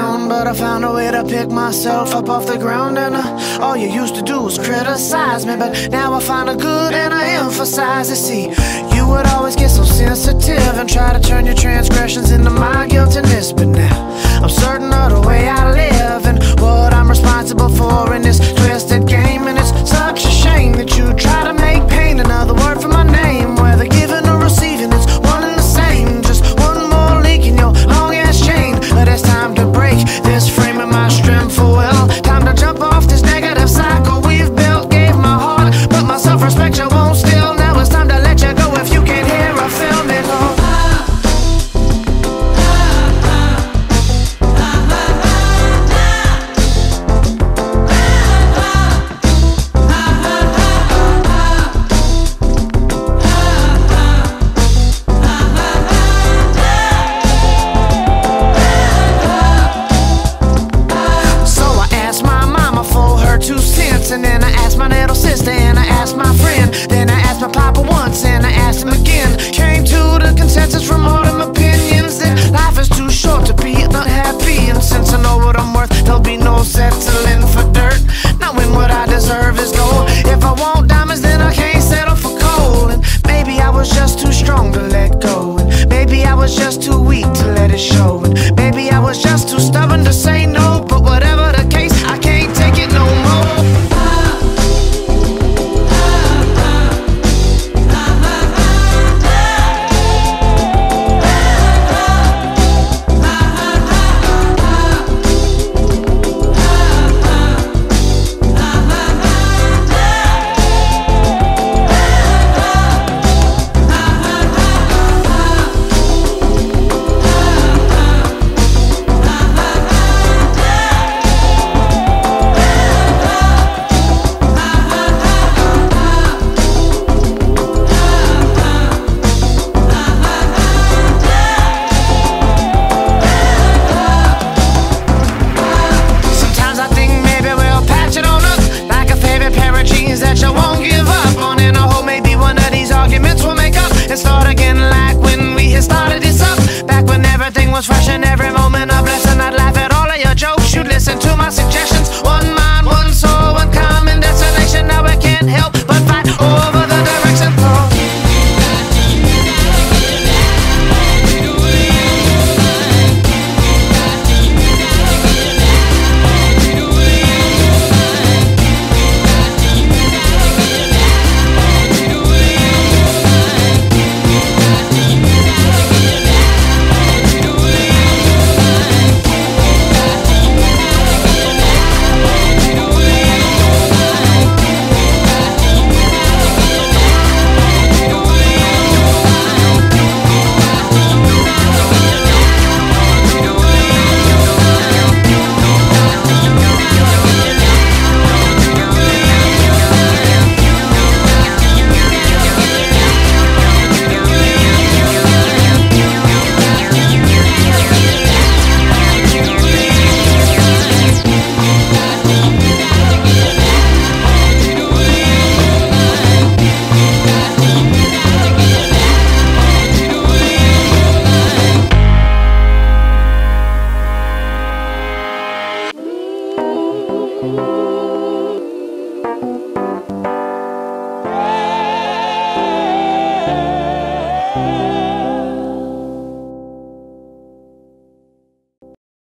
down, but I found a way to pick myself up off the ground. And all you used to do was criticize me, but now I find a good and I emphasize it. See, you would always get so sensitive and try to turn your transgressions into my guiltiness, but now I'm certain of the way I live and what I'm responsible for in this twisted game. And it's such a shame that you try to make pain another word for my name. Whether giving or receiving, it's one and the same. Just one more link in your long-ass chain. But it's time to break this frame of my strength for well. Time to jump off this negative cycle we've built. Gave my heart, but my self-respect you won't steal. Now it's time to let you go if you can't hear or feel me go. And then I asked my little sister, and I asked my friend, then I asked my papa once, and I asked him again. Came to the consensus from all them opinions that life is too short to be unhappy, and since I know what I'm worth, there'll be no set